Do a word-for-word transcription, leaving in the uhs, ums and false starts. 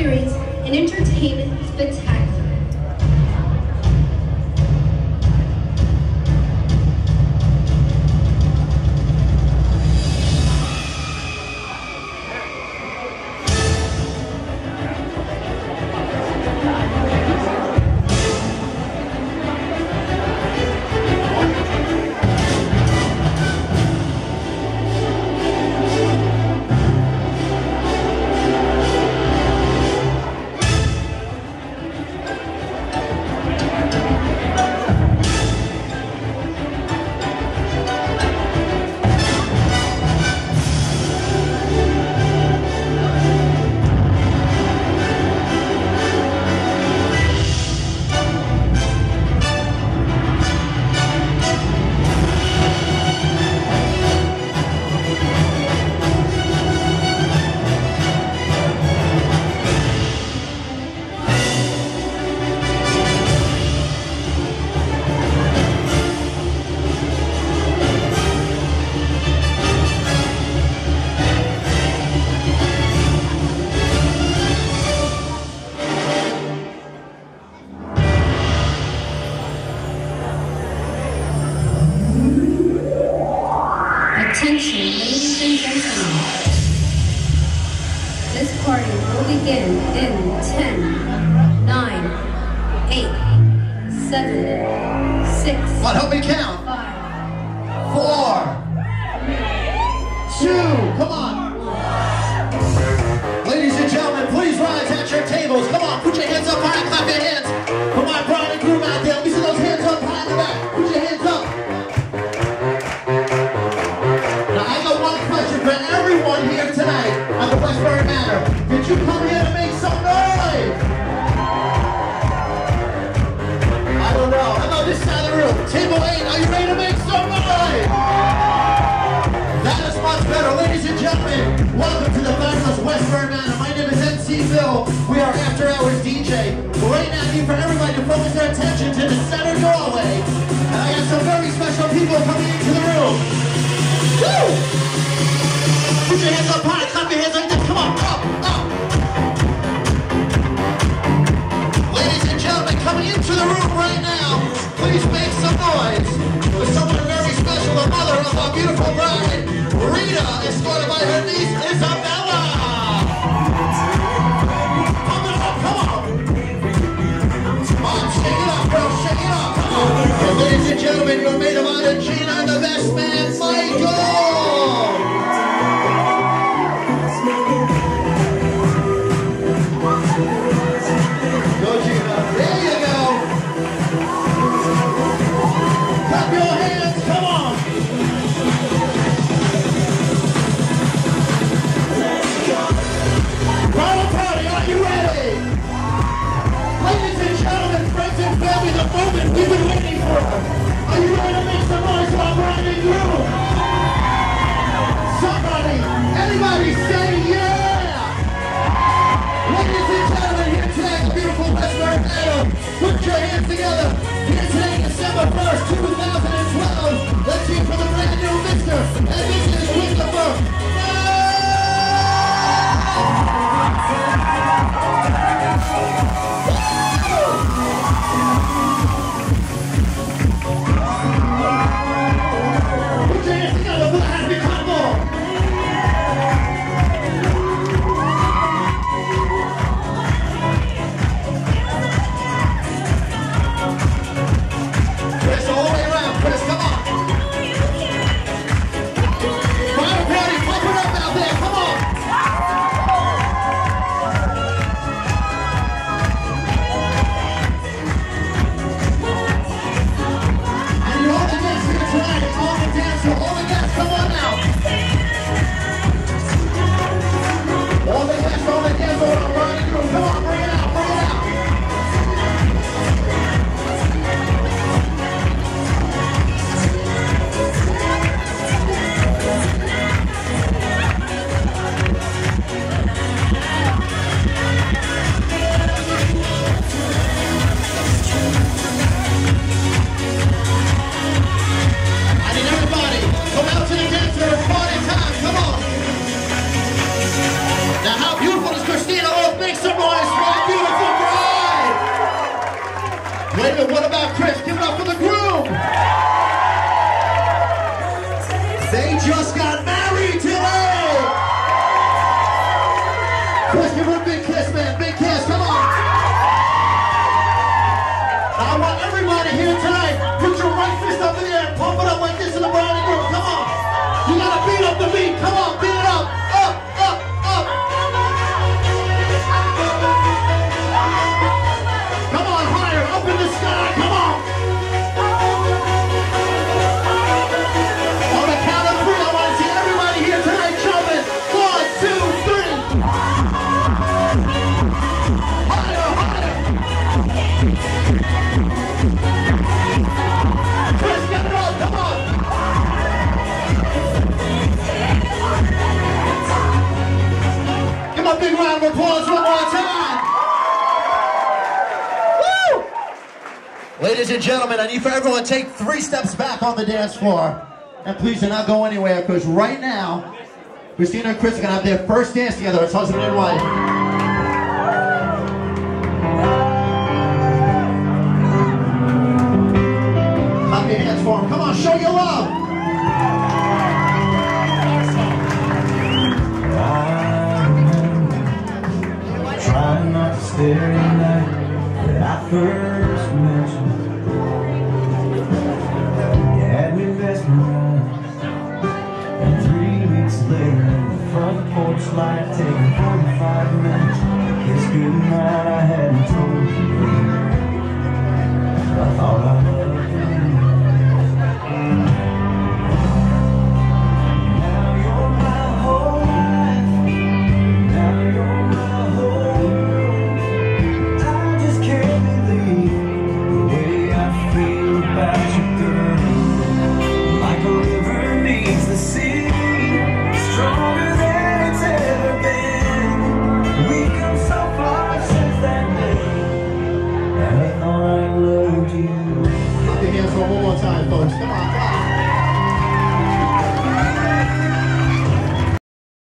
experience an entertainment spectacular. Attention, ladies and gentlemen. This party will begin in ten, nine, eight, seven, six. What? Help me count. five, Four. Two. Come on. Ladies and gentlemen, please rise at your tables. Come on, put your hands up high and clap your hands. Come on, bride and groom out there. Let me see those hands up high in the back. Put your hands up. For everyone here tonight at the Westbury Manor, did you come here to make some noise? I don't know. How about this side of the room? Table eight, are you ready to make some noise? That is much better. Ladies and gentlemen, welcome to the fabulous Westbury Manor. My name is M C Bill. We are After Hours D J. Right now, I need for everybody to focus their attention to the center doorway. And I got some very special people coming into the room. Woo! Put your hands up high, clap your hands like this, come on, up, up. Ladies and gentlemen, coming into the room right now, please make some noise for someone very special, the mother of our beautiful bride, Rita, escorted by her niece, Isabella. Come on, come on. Come on, shake it up, girl, shake it up, come on. And ladies and gentlemen, your maid of honor, Gina, and the best man, Michael. The moment we've been waiting for. Are you ready to make some noise while bride and groom? Somebody, anybody say yeah! Ladies and gentlemen, here today at the beautiful Westbury Manor. Put your hands together. Here today, December first, two thousand twelve. Let's hear from the brand new Mister and Missus Christopher. It's always What about Chris? Give it up for the groom. They just got married today. Chris, give her a big kiss, man. Big kiss. Come on. Now, I want everybody here tonight, put your right fist up in the air, pump it up like this in the bride and groom. Come on. You gotta beat up the beat. Come on, beat it up. Up, up, up. Come on, higher, up in the sky. Come on. On the count of three, I want to see everybody here tonight jumping. One, two, three. Higher, higher. Chris, get it up. Come on. Give a big round of applause one more time. Woo! Ladies and gentlemen, I need for everyone to take three steps back on the dance floor. And please do not go anywhere, because right now, Christina and Chris are going to have their first dance together as husband and wife. Clap your hands for them. Come on, show your love. Trying not to stare in that that I first mentioned.